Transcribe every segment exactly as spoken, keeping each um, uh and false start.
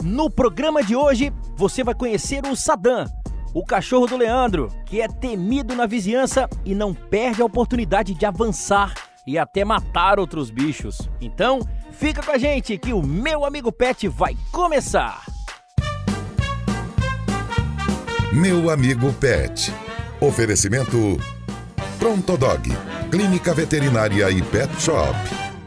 No programa de hoje, você vai conhecer o Sadam, o cachorro do Leandro, que é temido na vizinhança e não perde a oportunidade de avançar e até matar outros bichos. Então, fica com a gente que o Meu Amigo Pet vai começar! Meu Amigo Pet. Oferecimento Prontodog, Clínica Veterinária e Pet Shop.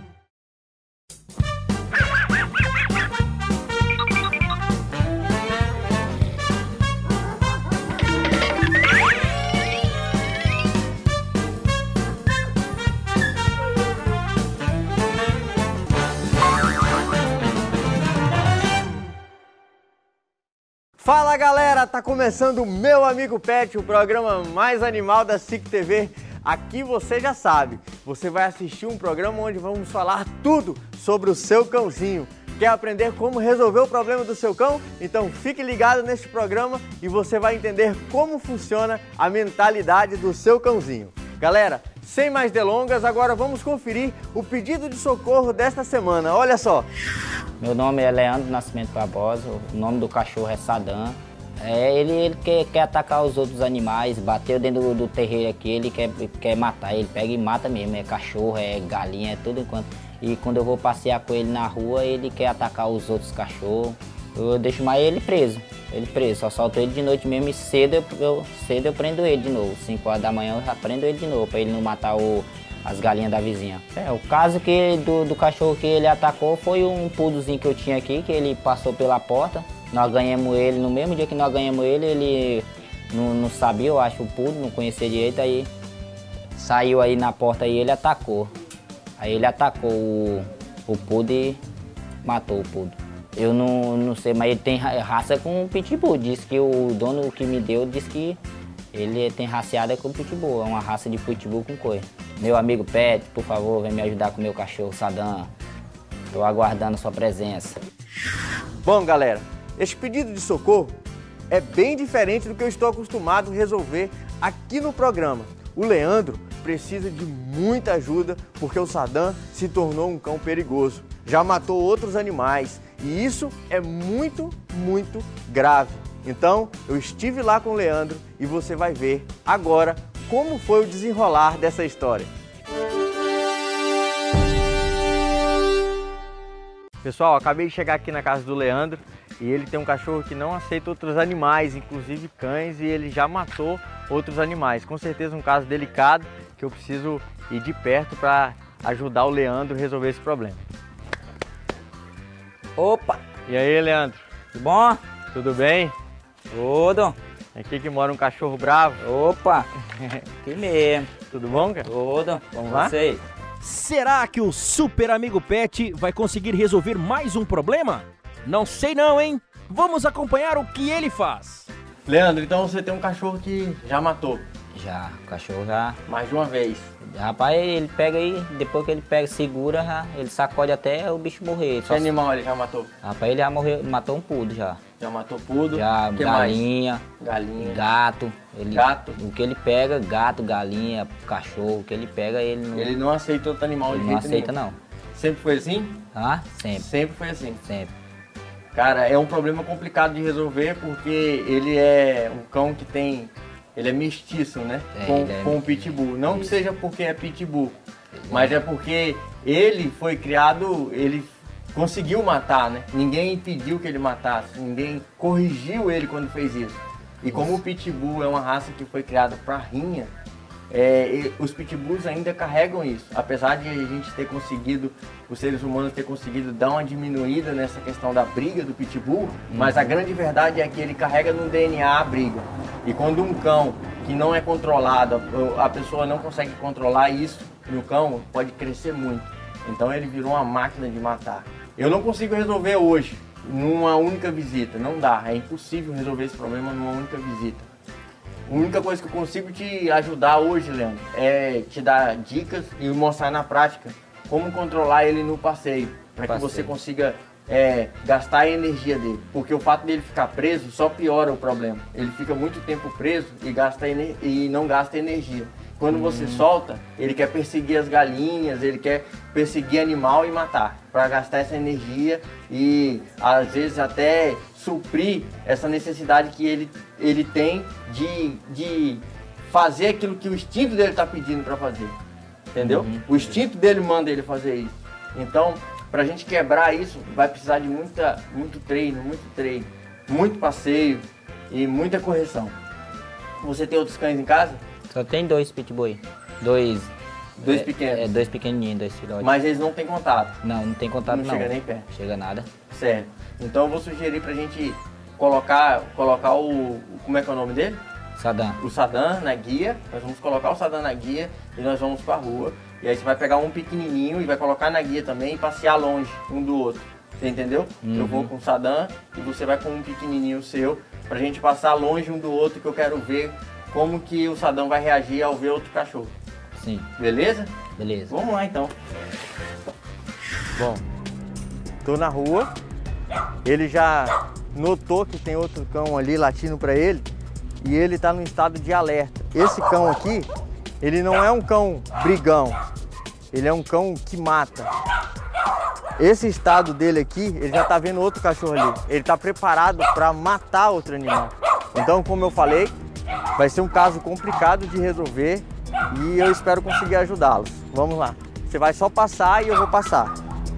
Fala galera, tá começando o Meu Amigo Pet, o programa mais animal da S I C T V. Aqui você já sabe, você vai assistir um programa onde vamos falar tudo sobre o seu cãozinho. Quer aprender como resolver o problema do seu cão? Então fique ligado neste programa e você vai entender como funciona a mentalidade do seu cãozinho. Galera, sem mais delongas, agora vamos conferir o pedido de socorro desta semana. Olha só! Meu nome é Leandro Nascimento Barbosa, o nome do cachorro é Sadam. É, ele ele quer, quer atacar os outros animais, bateu dentro do, do terreiro aqui, ele quer, quer matar, ele pega e mata mesmo, é cachorro, é galinha, é tudo enquanto. E quando eu vou passear com ele na rua, ele quer atacar os outros cachorros. Eu deixo mais ele preso, ele preso, só solto ele de noite mesmo e cedo eu, eu, cedo eu prendo ele de novo. cinco horas da manhã eu já prendo ele de novo, para ele não matar o... as galinhas da vizinha. É, o caso que do, do cachorro que ele atacou foi um poodlezinho que eu tinha aqui, que ele passou pela porta. Nós ganhamos ele, no mesmo dia que nós ganhamos ele, ele não, não sabia, eu acho, o poodle, não conhecia direito, aí saiu aí na porta e ele atacou. Aí ele atacou o, o poodle e matou o poodle. Eu não, não sei, mas ele tem raça com o pitbull. Diz que o dono que me deu disse que ele tem raciada com o pitbull, é uma raça de pitbull com coisa. Meu amigo Pet, por favor, vem me ajudar com o meu cachorro Sadam. Estou aguardando a sua presença. Bom, galera, este pedido de socorro é bem diferente do que eu estou acostumado a resolver aqui no programa. O Leandro precisa de muita ajuda porque o Sadam se tornou um cão perigoso. Já matou outros animais e isso é muito, muito grave. Então, eu estive lá com o Leandro e você vai ver agora como foi o desenrolar dessa história. Pessoal, acabei de chegar aqui na casa do Leandro e ele tem um cachorro que não aceita outros animais, inclusive cães, e ele já matou outros animais. Com certeza um caso delicado que eu preciso ir de perto para ajudar o Leandro a resolver esse problema. Opa! E aí, Leandro? Tudo bom? Tudo bem? Tudo. Aqui que mora um cachorro bravo. Opa! Aqui mesmo. Tudo bom, cara? Tudo. Vamos lá? Sei. Será que o Super Amigo Pet vai conseguir resolver mais um problema? Não sei não, hein? Vamos acompanhar o que ele faz. Leandro, então você tem um cachorro que já matou? Já, o cachorro já... Mais de uma vez? Rapaz, ele pega aí, depois que ele pega, segura, já, ele sacode até o bicho morrer. Que animal ele já matou? Rapaz, ele já morreu, matou um poodle já. Já matou poodle? Já, que galinha, mais? Galinha, gato. Ele, gato. O que ele pega, gato, galinha, cachorro, o que ele pega, ele não... Ele não aceita outro animal ele de não jeito aceita, nenhum. não. Sempre foi assim? Ah, sempre. Sempre foi assim? Sempre. Cara, é um problema complicado de resolver porque ele é um cão que tem... Ele é mestiço, né? É, com é com o pitbull. Não Isso. que seja porque é pitbull, Ele mas é. é porque ele foi criado, ele conseguiu matar, né? Ninguém impediu que ele matasse, ninguém corrigiu ele quando fez isso. E como o pitbull é uma raça que foi criada para rinha, é, e os pitbulls ainda carregam isso. Apesar de a gente ter conseguido, os seres humanos ter conseguido dar uma diminuída nessa questão da briga do pitbull, uhum. mas a grande verdade é que ele carrega no D N A a briga. E quando um cão que não é controlado, a pessoa não consegue controlar isso no cão, pode crescer muito. Então ele virou uma máquina de matar. Eu não consigo resolver hoje, numa única visita, não dá, é impossível resolver esse problema numa única visita. A única coisa que eu consigo te ajudar hoje, Leandro, é te dar dicas e mostrar na prática como controlar ele no passeio, para que você consiga é, gastar a energia dele. Porque o fato dele ficar preso só piora o problema. Ele fica muito tempo preso e, gasta e não gasta energia. Quando hum. você solta, ele quer perseguir as galinhas, ele quer perseguir animal e matar. para gastar essa energia e às vezes até suprir essa necessidade que ele, ele tem de, de fazer aquilo que o instinto dele está pedindo para fazer, entendeu? Uhum. O instinto dele manda ele fazer isso. Então, para a gente quebrar isso, vai precisar de muita, muito treino, muito treino, muito passeio e muita correção. Você tem outros cães em casa? Só tem dois pitbull, dois... Dois é, pequenos? É, dois pequenininhos, dois filhotes. Mas eles não têm contato? Não, não tem contato não. Não chega nem perto? Chega nada. Certo. Então eu vou sugerir pra gente colocar, colocar o... Como é que é o nome dele? Saddam. O Saddam na guia. Nós vamos colocar o Saddam na guia e nós vamos pra rua. E aí você vai pegar um pequenininho e vai colocar na guia também e passear longe um do outro. Você entendeu? Uhum. Eu vou com o Saddam e você vai com um pequenininho seu pra gente passar longe um do outro, que eu quero ver como que o Saddam vai reagir ao ver outro cachorro. Sim. Beleza? Beleza. Vamos lá então. Bom, tô na rua. Ele já notou que tem outro cão ali latindo para ele e ele tá no estado de alerta. Esse cão aqui, ele não é um cão brigão. Ele é um cão que mata. Esse estado dele aqui, ele já tá vendo outro cachorro ali. Ele tá preparado para matar outro animal. Então, como eu falei, vai ser um caso complicado de resolver. E eu espero conseguir ajudá-los. Vamos lá. Você vai só passar e eu vou passar.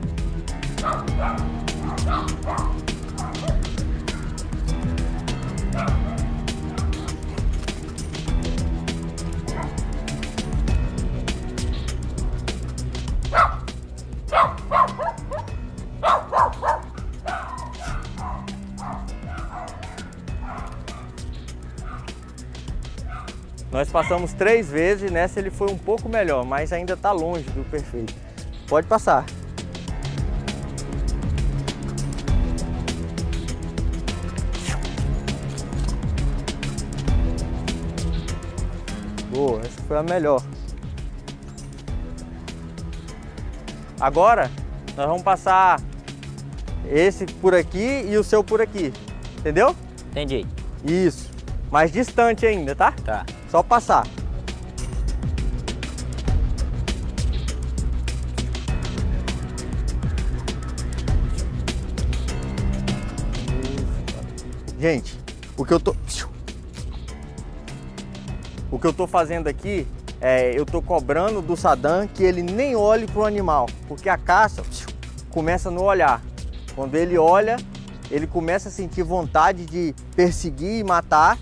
Nós passamos três vezes, nessa ele foi um pouco melhor, mas ainda está longe do perfeito. Pode passar. Boa, essa foi a melhor. Agora, nós vamos passar esse por aqui e o seu por aqui, entendeu? Entendi. Isso, mais distante ainda, tá? Tá. Só passar. Gente, o que eu tô... O que eu tô fazendo aqui é, eu tô cobrando do Saddam que ele nem olhe pro animal, porque a caça começa no olhar. Quando ele olha, ele começa a sentir vontade de perseguir e matar.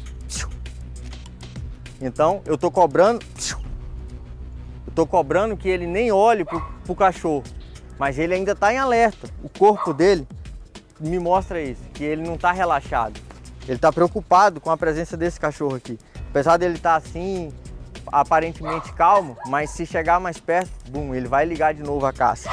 Então, eu tô cobrando, eu tô cobrando que ele nem olhe pro, pro cachorro, mas ele ainda tá em alerta. O corpo dele me mostra isso, que ele não tá relaxado. Ele tá preocupado com a presença desse cachorro aqui. Apesar dele estar assim, aparentemente calmo, mas se chegar mais perto, bum, ele vai ligar de novo a caça.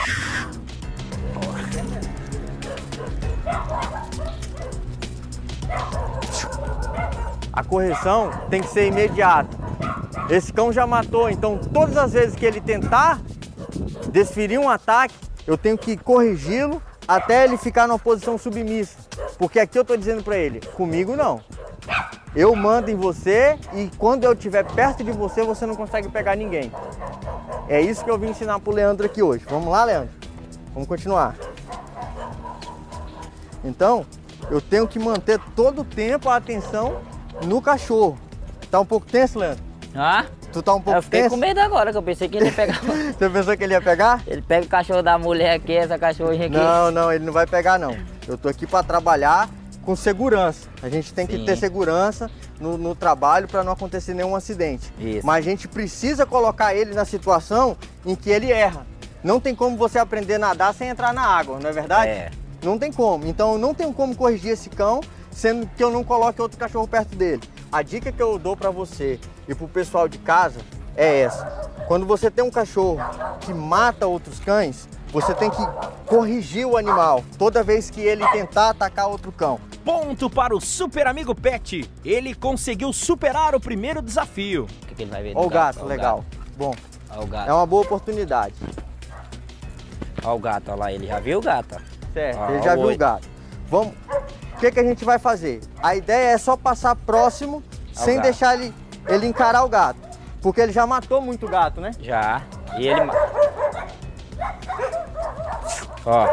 A correção tem que ser imediata. Esse cão já matou, então todas as vezes que ele tentar desferir um ataque, eu tenho que corrigi-lo até ele ficar numa posição submissa. Porque aqui eu estou dizendo para ele, comigo não. Eu mando em você e quando eu estiver perto de você, você não consegue pegar ninguém. É isso que eu vim ensinar para o Leandro aqui hoje. Vamos lá, Leandro? Vamos continuar. Então, eu tenho que manter todo o tempo a atenção no cachorro. Tá um pouco tenso, Leandro? Ah? Tu tá um pouco tenso? Eu fiquei tenso? com medo agora, que eu pensei que ele ia pegar. Você pensou que ele ia pegar? Ele pega o cachorro da mulher aqui, essa cachorrinha aqui. Não, não, ele não vai pegar não. Eu tô aqui para trabalhar com segurança. A gente tem Sim. que ter segurança no, no trabalho para não acontecer nenhum acidente. Isso. Mas a gente precisa colocar ele na situação em que ele erra. Não tem como você aprender a nadar sem entrar na água, não é verdade? É. Não tem como. Então eu não tenho como corrigir esse cão, sendo que eu não coloque outro cachorro perto dele. A dica que eu dou para você e para o pessoal de casa é essa. Quando você tem um cachorro que mata outros cães, você tem que corrigir o animal toda vez que ele tentar atacar outro cão. Ponto para o super amigo Pet. Ele conseguiu superar o primeiro desafio. O que, que ele vai ver? Olha o gato, gato, legal. Gato. Bom, Olha o gato. É uma boa oportunidade. Olha o gato, olha lá, ele já viu o gato. Certo, Ah, ele já viu oi. o gato. Vamos, o que, que a gente vai fazer? A ideia é só passar próximo, Ao sem gato. deixar ele, ele encarar o gato. Porque ele já matou muito gato, né? Já. E ele... Ó.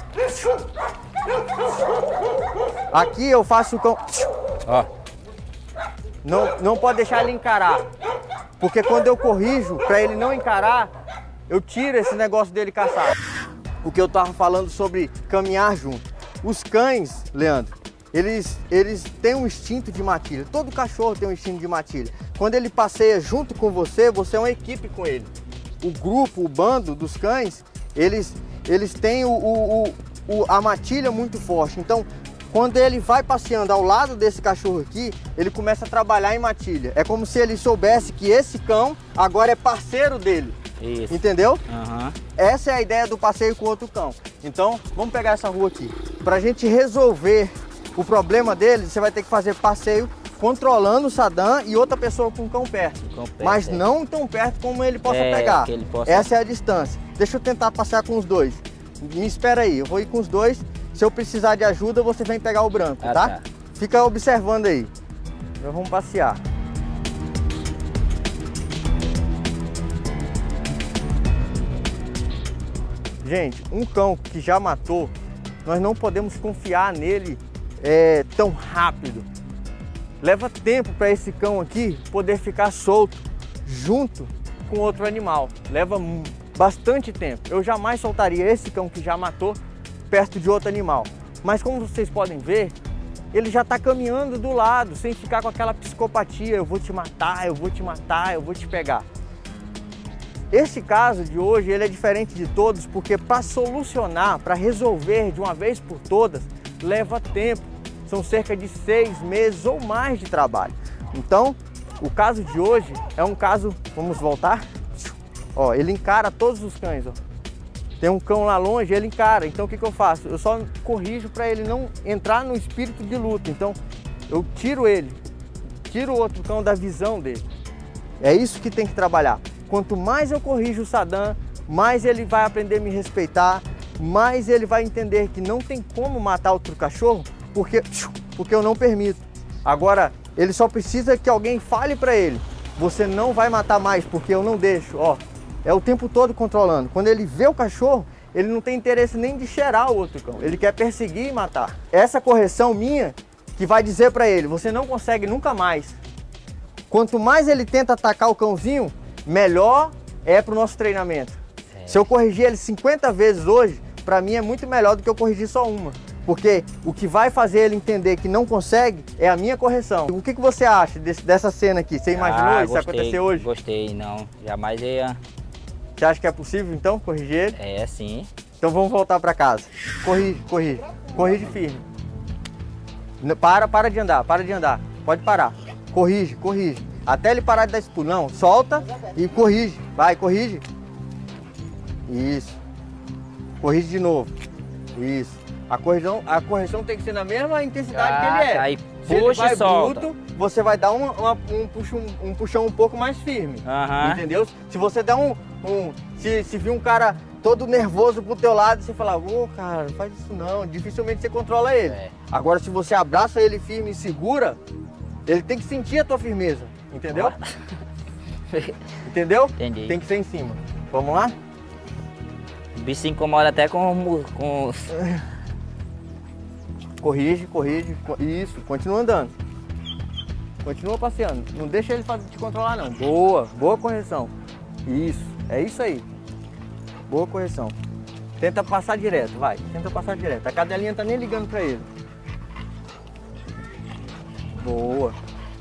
Aqui eu faço o cão. Ó. Não, não pode deixar ele encarar. Porque quando eu corrijo para ele não encarar, eu tiro esse negócio dele caçar. O que eu tava falando sobre caminhar junto. Os cães, Leandro, eles, eles têm um instinto de matilha. Todo cachorro tem um instinto de matilha. Quando ele passeia junto com você, você é uma equipe com ele. O grupo, o bando dos cães, eles, eles têm o, o, o, a matilha muito forte. Então, quando ele vai passeando ao lado desse cachorro aqui, ele começa a trabalhar em matilha. É como se ele soubesse que esse cão agora é parceiro dele. Isso. Entendeu? Uhum. Essa é a ideia do passeio com outro cão. Então, vamos pegar essa rua aqui. Pra gente resolver o problema dele, você vai ter que fazer passeio controlando o Saddam e outra pessoa com o cão perto. Com perto, mas é. não tão perto como ele possa É, pegar. que ele possa- Essa é a distância. Deixa eu tentar passear com os dois. Me espera aí, eu vou ir com os dois. Se eu precisar de ajuda, você vem pegar o branco, Ah, tá? tá. Fica observando aí. Nós vamos passear. Gente, um cão que já matou, nós não podemos confiar nele é, tão rápido. Leva tempo para esse cão aqui poder ficar solto junto com outro animal. Leva bastante tempo. Eu jamais soltaria esse cão que já matou perto de outro animal. Mas como vocês podem ver, ele já está caminhando do lado, sem ficar com aquela psicopatia, eu vou te matar, eu vou te matar, eu vou te pegar. Esse caso de hoje, ele é diferente de todos, porque para solucionar, para resolver de uma vez por todas, leva tempo. São cerca de seis meses ou mais de trabalho. Então, o caso de hoje é um caso, vamos voltar? Ó, ele encara todos os cães, ó. Tem um cão lá longe, ele encara. Então o que que eu faço? Eu só corrijo para ele não entrar no espírito de luta. Então eu tiro ele, tiro o outro cão da visão dele. É isso que tem que trabalhar. Quanto mais eu corrijo o Saddam, mais ele vai aprender a me respeitar, mais ele vai entender que não tem como matar outro cachorro, porque, porque eu não permito. Agora, ele só precisa que alguém fale para ele: você não vai matar mais, porque eu não deixo. Ó, é o tempo todo controlando. Quando ele vê o cachorro, ele não tem interesse nem de cheirar o outro cão. Ele quer perseguir e matar. Essa correção minha que vai dizer para ele: você não consegue nunca mais. Quanto mais ele tenta atacar o cãozinho, melhor é para o nosso treinamento. É. Se eu corrigir ele cinquenta vezes hoje, para mim é muito melhor do que eu corrigir só uma. Porque o que vai fazer ele entender que não consegue é a minha correção. O que, que você acha desse, dessa cena aqui? Você imaginou Ah, isso gostei, acontecer hoje? Gostei, não. Jamais ia... Você acha que é possível, então, corrigir ele? É, sim. Então vamos voltar para casa. Corrige, corrige. Corrige firme. Para, para de andar, para de andar. Pode parar. Corrige, corrige. Até ele parar de dar esse pulo. Não, solta e corrige. Vai, corrige. Isso. Corrige de novo. Isso. A correção, a correção tem que ser na mesma intensidade Ah, que ele é. aí Se ele puxa vai e solta. bruto, você vai dar uma, uma- um, puxão, um puxão um pouco mais firme. Aham. Entendeu? Se você der um... um se, se vir um cara todo nervoso pro teu lado, você fala: ô, cara, não faz isso não. Dificilmente você controla ele. É. Agora, se você abraça ele firme e segura, ele tem que sentir a tua firmeza. Entendeu? Entendeu? Entendi. Tem que ser em cima. Vamos lá? O bicho se incomoda até com... com... Corrige, corrige. co- Isso, continua andando. Continua passeando. Não deixa ele fazer- te controlar, não. Boa, boa correção. Isso, é isso aí. Boa correção. Tenta passar direto, vai. Tenta passar direto. A cadelinha tá nem ligando pra ele. Boa.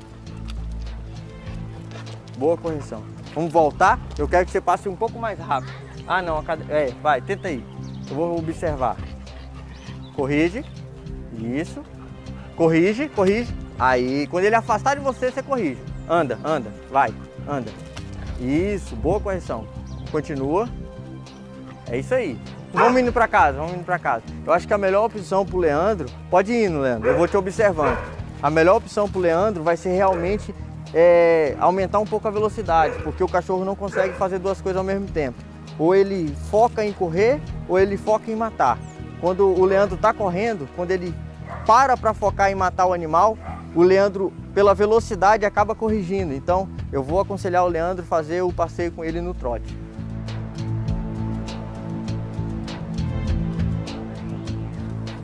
Boa correção. Vamos voltar? Eu quero que você passe um pouco mais rápido. Ah, não, a cade... É, vai, tenta aí. Eu vou observar. Corrige. Isso. Corrige, corrige. Aí, quando ele afastar de você, você corrige. Anda, anda, vai, anda. Isso, boa correção. Continua. É isso aí. Vamos indo pra casa, vamos indo pra casa. Eu acho que a melhor opção pro Leandro... Pode ir indo, Leandro, eu vou te observando. A melhor opção pro Leandro vai ser realmente é, aumentar um pouco a velocidade, porque o cachorro não consegue fazer duas coisas ao mesmo tempo. Ou ele foca em correr, ou ele foca em matar. Quando o Leandro tá correndo, quando ele para para focar em matar o animal, o Leandro, pela velocidade, acaba corrigindo. Então, eu vou aconselhar o Leandro a fazer o passeio com ele no trote.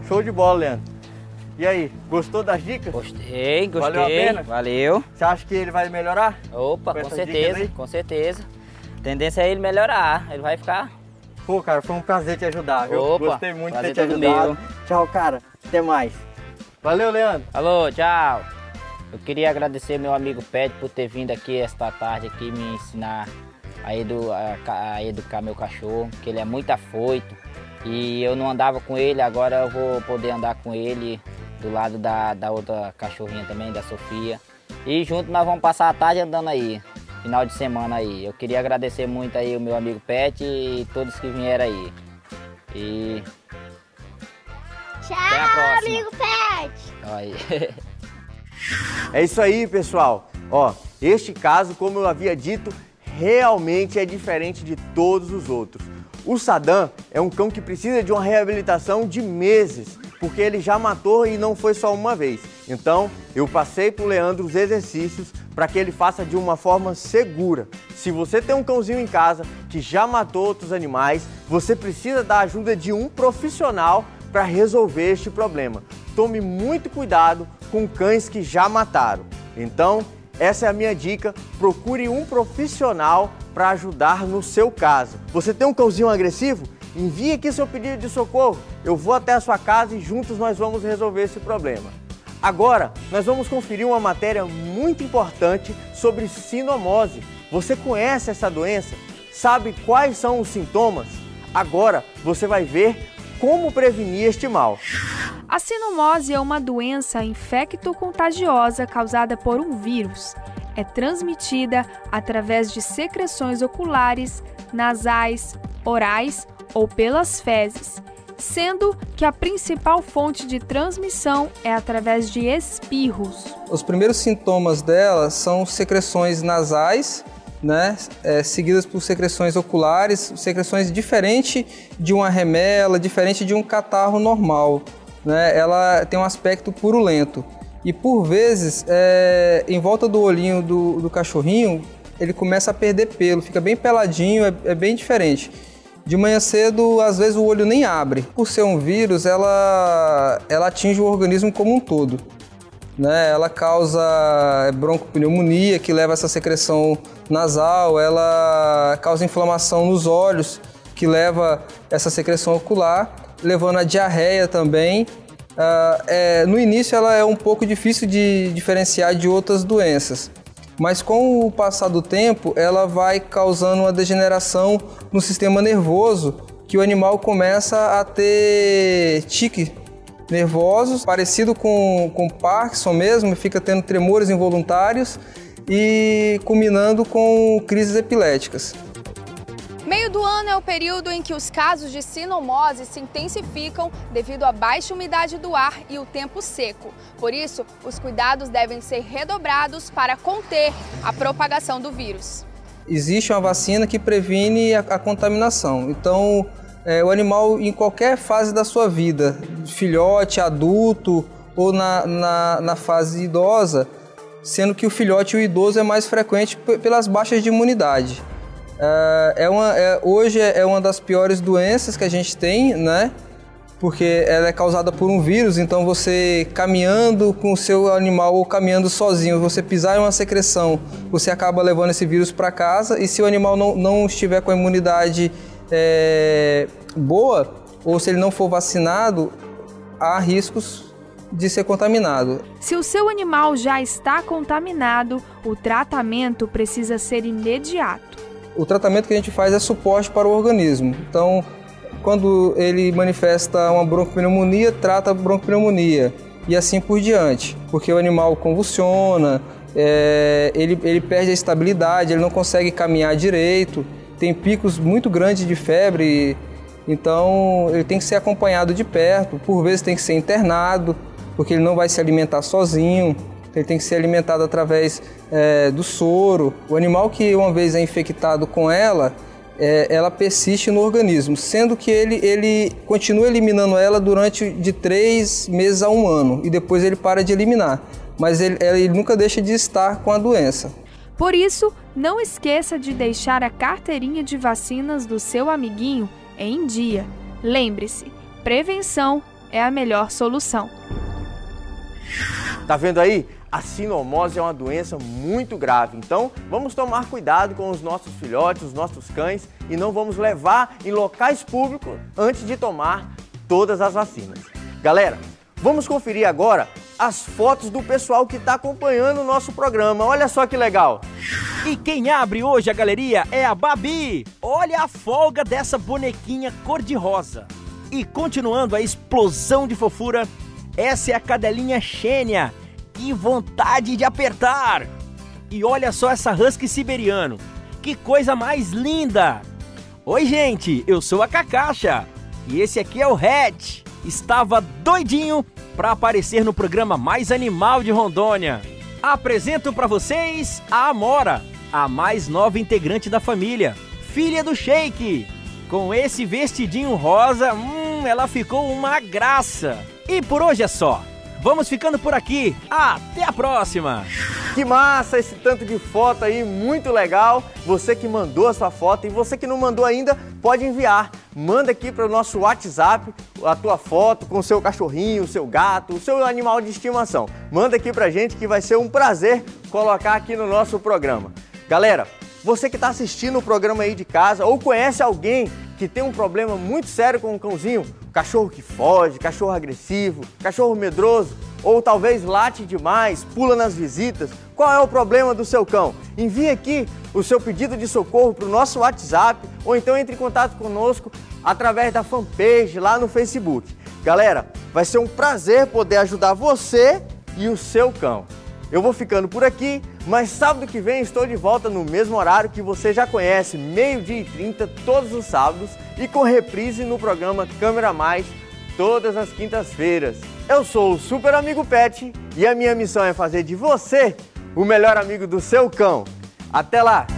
Show de bola, Leandro. E aí, gostou das dicas? Gostei, gostei. Valeu a pena? Valeu. Você acha que ele vai melhorar? Opa, com com essas certeza, dicas aí? com certeza. A tendência é ele melhorar, ele vai ficar... Pô, cara, foi um prazer te ajudar, viu? Opa, Gostei muito de ter prazer te todo ajudado. meu. Tchau, cara. Até mais. Valeu, Leandro. Alô, tchau. Eu queria agradecer meu amigo Pet por ter vindo aqui esta tarde aqui me ensinar a, edu, a, a educar meu cachorro, que ele é muito afoito. E eu não andava com ele, agora eu vou poder andar com ele do lado da, da outra cachorrinha também, da Sofia. E junto nós vamos passar a tarde andando aí, final de semana aí. Eu queria agradecer muito aí o meu amigo Pet e todos que vieram aí. E... Tchau, até a próxima. amigo Pet! Aí. É isso aí, pessoal. Ó, este caso, como eu havia dito, realmente é diferente de todos os outros. O Saddam é um cão que precisa de uma reabilitação de meses, porque ele já matou e não foi só uma vez. Então, eu passei para o Leandro os exercícios para que ele faça de uma forma segura. Se você tem um cãozinho em casa que já matou outros animais, você precisa da ajuda de um profissional para resolver este problema. Tome muito cuidado com cães que já mataram. Então, essa é a minha dica, procure um profissional para ajudar no seu caso. Você tem um cãozinho agressivo? Envie aqui seu pedido de socorro, eu vou até a sua casa e juntos nós vamos resolver esse problema. Agora, nós vamos conferir uma matéria muito importante sobre sinomose. Você conhece essa doença? Sabe quais são os sintomas? Agora você vai ver como prevenir este mal. A sinomose é uma doença infecto-contagiosa causada por um vírus. É transmitida através de secreções oculares, nasais, orais ou pelas fezes, sendo que a principal fonte de transmissão é através de espirros. Os primeiros sintomas dela são secreções nasais, né, é, seguidas por secreções oculares, secreções diferentes de uma remela, diferente de um catarro normal. Né? Ela tem um aspecto purulento e por vezes é, em volta do olhinho do, do cachorrinho ele começa a perder pelo, fica bem peladinho, é, é bem diferente. De manhã cedo, às vezes o olho nem abre. Por ser um vírus, ela, ela atinge o organismo como um todo. Né? Ela causa broncopneumonia, que leva a essa secreção nasal, ela causa inflamação nos olhos, que leva essa secreção ocular, levando a diarreia também. Uh, é, no início ela é um pouco difícil de diferenciar de outras doenças, mas com o passar do tempo ela vai causando uma degeneração no sistema nervoso, que o animal começa a ter tique nervosos, parecido com, com Parkinson mesmo, fica tendo tremores involuntários e culminando com crises epiléticas. Meio do ano é o período em que os casos de sinomose se intensificam devido à baixa umidade do ar e o tempo seco. Por isso, os cuidados devem ser redobrados para conter a propagação do vírus. Existe uma vacina que previne a, a contaminação. Então, é, o animal em qualquer fase da sua vida, filhote, adulto ou na, na, na fase idosa, sendo que o filhote e o idoso é mais frequente pelas baixas de imunidade. É uma, é, hoje é uma das piores doenças que a gente tem, né? Porque ela é causada por um vírus, então você caminhando com o seu animal ou caminhando sozinho, você pisar em uma secreção, você acaba levando esse vírus para casa, e se o animal não, não estiver com a imunidade é, boa, ou se ele não for vacinado, há riscos de ser contaminado. Se o seu animal já está contaminado, o tratamento precisa ser imediato. O tratamento que a gente faz é suporte para o organismo. Então, quando ele manifesta uma broncopneumonia, trata a broncopneumonia e assim por diante. Porque o animal convulsiona, é, ele, ele perde a estabilidade, ele não consegue caminhar direito, tem picos muito grandes de febre, então ele tem que ser acompanhado de perto, por vezes tem que ser internado, porque ele não vai se alimentar sozinho. Ele tem que ser alimentado através é, do soro. O animal que uma vez é infectado com ela, é, ela persiste no organismo, sendo que ele, ele continua eliminando ela durante de três meses a um ano, e depois ele para de eliminar. Mas ele, ele nunca deixa de estar com a doença. Por isso, não esqueça de deixar a carteirinha de vacinas do seu amiguinho em dia. Lembre-se, prevenção é a melhor solução. Tá vendo aí? A sinomose é uma doença muito grave, então vamos tomar cuidado com os nossos filhotes, os nossos cães e não vamos levar em locais públicos antes de tomar todas as vacinas. Galera, vamos conferir agora as fotos do pessoal que está acompanhando o nosso programa. Olha só que legal! E quem abre hoje a galeria é a Babi. Olha a folga dessa bonequinha cor-de-rosa. E continuando a explosão de fofura, essa é a cadelinha Xênia. Que vontade de apertar! E olha só essa husky siberiano. Que coisa mais linda! Oi, gente, eu sou a Cacaxa. E esse aqui é o Red. Estava doidinho para aparecer no programa mais animal de Rondônia. Apresento para vocês a Amora, a mais nova integrante da família, filha do Sheik. Com esse vestidinho rosa, hum, ela ficou uma graça. E por hoje é só. Vamos ficando por aqui. Até a próxima! Que massa esse tanto de foto aí, muito legal. Você que mandou a sua foto e você que não mandou ainda, pode enviar. Manda aqui para o nosso WhatsApp a tua foto com o seu cachorrinho, o seu gato, o seu animal de estimação. Manda aqui pra gente que vai ser um prazer colocar aqui no nosso programa. Galera, você que está assistindo o programa aí de casa ou conhece alguém que tem um problema muito sério com um cãozinho, cachorro que foge, cachorro agressivo, cachorro medroso, ou talvez late demais, pula nas visitas, qual é o problema do seu cão? Envie aqui o seu pedido de socorro para o nosso WhatsApp ou então entre em contato conosco através da fanpage lá no Facebook. Galera, vai ser um prazer poder ajudar você e o seu cão. Eu vou ficando por aqui, mas sábado que vem estou de volta no mesmo horário que você já conhece, meio-dia e trinta, todos os sábados, e com reprise no programa Câmera Mais, todas as quintas-feiras. Eu sou o Super Amigo Pet e a minha missão é fazer de você o melhor amigo do seu cão. Até lá!